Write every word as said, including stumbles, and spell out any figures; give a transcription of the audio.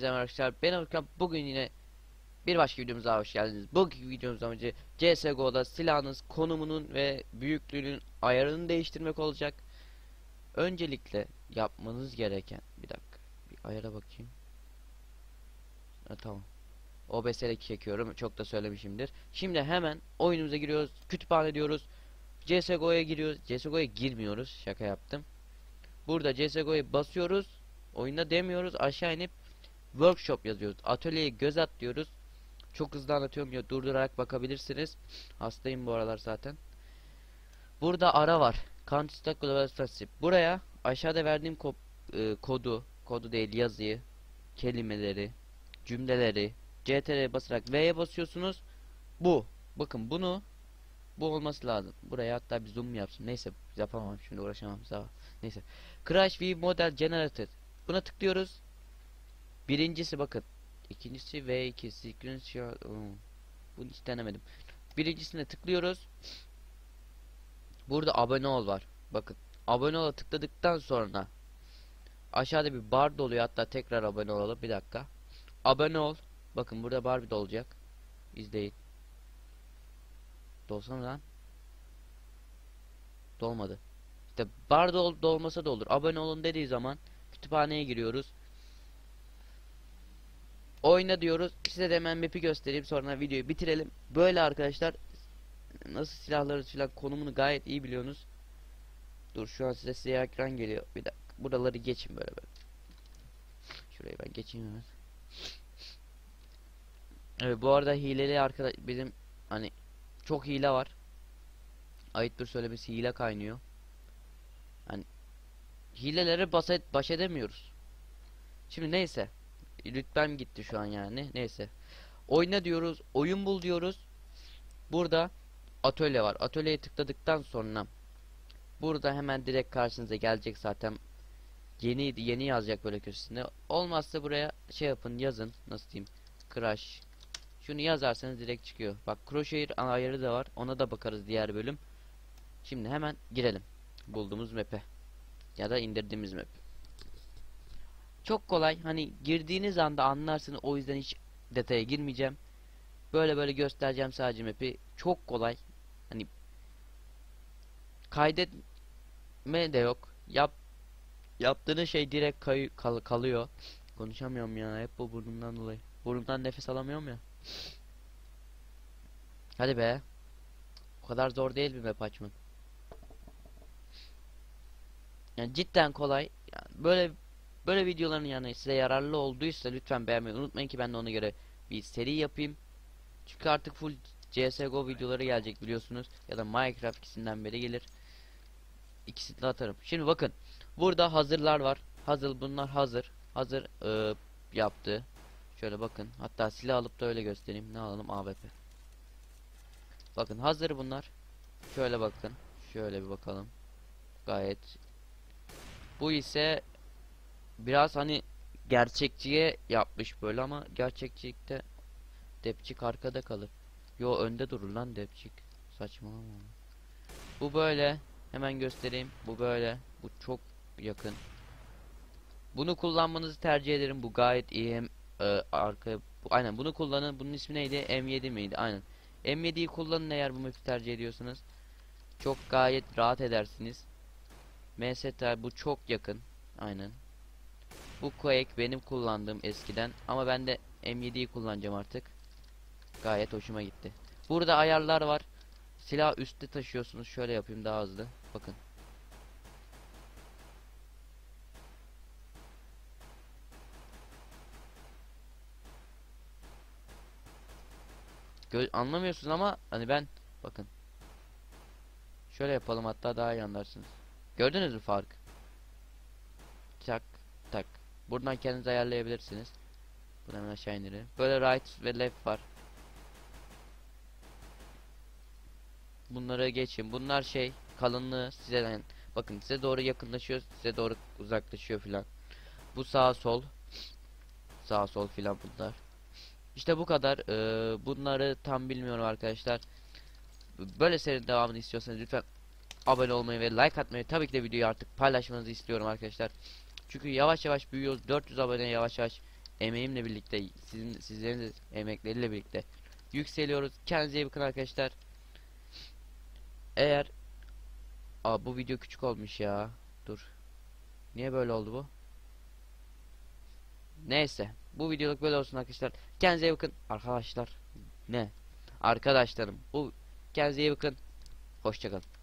Hepinize merhaba arkadaşlar. Ben Orkan. Bugün yine bir başka videomuza hoş geldiniz. Bugünkü videomuz amacı C S G O'da silahınız konumunun ve büyüklüğünün ayarını değiştirmek olacak. Öncelikle yapmanız gereken bir dakika. Bir ayara bakayım. Ha, tamam. O B S'deki çekiyorum. Çok da söylemişimdir. Şimdi hemen oyunumuza giriyoruz. Kütüphane diyoruz. C S G O'ya giriyoruz. C S G O'ya girmiyoruz. Şaka yaptım. Burada C S G O'ya basıyoruz. Oyunda demiyoruz. Aşağı inip workshop yazıyoruz. Atölyeye göz at diyoruz. Çok hızlı anlatıyorum ya, durdurarak bakabilirsiniz. Hastayım bu aralar zaten. Burada ara var. Counter Strike Global Offensive. Buraya aşağıda verdiğim ko e, kodu, kodu değil yazıyı, kelimeleri, cümleleri C T R'ye basarak V'ye basıyorsunuz. Bu. Bakın bunu bu olması lazım. Buraya hatta bir zoom yapsın. Neyse yapamam şimdi, uğraşamam. Sağ. Neyse. Crash V Model Generated. Buna tıklıyoruz. Birincisi bakın. İkincisi V iki. Sequence. Bunu hiç denemedim. Birincisine tıklıyoruz. Burada abone ol var. Bakın. Abone ol'a tıkladıktan sonra aşağıda bir bar doluyor. Hatta tekrar abone olalım. Bir dakika. Abone ol. Bakın burada bar bir dolacak. İzleyin. Dolsana lan. Dolmadı. İşte bar dol dolmasa da olur. Abone olun dediği zaman kütüphaneye giriyoruz. Oyna diyoruz. Size de hemen map'i göstereyim, sonra videoyu bitirelim. Böyle arkadaşlar, nasıl silahları filan konumunu gayet iyi biliyorsunuz. Dur, şu an size siyah ekran geliyor. Bir dakika. Buraları geçin böyle böyle. Şurayı ben geçeyim hemen. Evet, bu arada hileli arkadaş bizim, hani çok hile var. Ayıptır söylemesi, hile kaynıyor. Hani hilelere baş, baş edemiyoruz. Şimdi neyse. Rütbem gitti şu an yani. Neyse. Oyna diyoruz. Oyun bul diyoruz. Burada atölye var. Atölyeye tıkladıktan sonra burada hemen direkt karşınıza gelecek zaten. Yeni yeni yazacak böyle köşesinde. Olmazsa buraya şey yapın, yazın. Nasıl diyeyim? Crash. Şunu yazarsanız direkt çıkıyor. Bak, Crosshair ayarı da var. Ona da bakarız diğer bölüm. Şimdi hemen girelim. Bulduğumuz map'e. Ya da indirdiğimiz map. Çok kolay. Hani girdiğiniz anda anlarsınız. O yüzden hiç detaya girmeyeceğim. Böyle böyle göstereceğim sadece map'i. Çok kolay. Hani kaydetme de yok. Yap yaptığınız şey direkt kay kal kalıyor. Konuşamıyorum ya. Hep bu burnumdan dolayı. Burnumdan nefes alamıyorum ya. Hadi be. O kadar zor değil bir map açmak. Yani cidden kolay. Yani böyle böyle videoların yani size yararlı olduysa lütfen beğenmeyi unutmayın ki ben de ona göre bir seri yapayım. Çünkü artık full C S G O videoları gelecek biliyorsunuz. Ya da Minecraft, ikisinden biri gelir. İkisini de atarım. Şimdi bakın. Burada hazırlar var. Hazır, bunlar hazır. Hazır e, yaptı. Şöyle bakın. Hatta silah alıp da öyle göstereyim. Ne alalım? A W P. Bakın hazır bunlar. Şöyle bakın. Şöyle bir bakalım. Gayet. Bu ise biraz hani gerçekçiye yapmış böyle, ama gerçekçilikte depçik arkada kalır. Yo, önde durur lan depçik. Saçmalama. Bu böyle. Hemen göstereyim. Bu böyle. Bu çok yakın. Bunu kullanmanızı tercih ederim. Bu gayet iyi. Hem e, arka bu, aynen bunu kullanın. Bunun ismi neydi? M yedi miydi? Aynen. M yediyi kullanın eğer bu map'i tercih ediyorsanız. Çok gayet rahat edersiniz. M S T bu çok yakın. Aynen. Bu Quake benim kullandığım eskiden, ama ben de M yediyi kullanacağım artık. Gayet hoşuma gitti. Burada ayarlar var. Silah üstte taşıyorsunuz. Şöyle yapayım daha hızlı. Bakın. Gö anlamıyorsunuz ama hani ben, bakın. Şöyle yapalım hatta daha iyi anlarsınız. Gördünüz mü fark? Tak tak. Buradan kendiniz ayarlayabilirsiniz. Bunu hemen aşağı indirelim. Böyle right ve left var. Bunları geçin. Bunlar şey kalınlığı size, yani bakın, size doğru yakınlaşıyor, size doğru uzaklaşıyor filan. Bu sağ sol. Sağ sol filan bunlar. İşte bu kadar. Ee, bunları tam bilmiyorum arkadaşlar. Böyle serinin devamını istiyorsanız lütfen abone olmayı ve like atmayı, tabii ki de videoyu artık paylaşmanızı istiyorum arkadaşlar. Çünkü yavaş yavaş büyüyoruz. dört yüz abone yavaş yavaş emeğimle birlikte, sizin sizlerin de emekleriyle birlikte yükseliyoruz. Kendinize iyi bakın arkadaşlar. Eğer Aa, bu video küçük olmuş ya. Dur. Niye böyle oldu bu? Neyse. Bu videoluk böyle olsun arkadaşlar. Kendinize iyi bakın. Arkadaşlar. Ne? Arkadaşlarım. Bu kendinize iyi bakın. Hoşça kalın.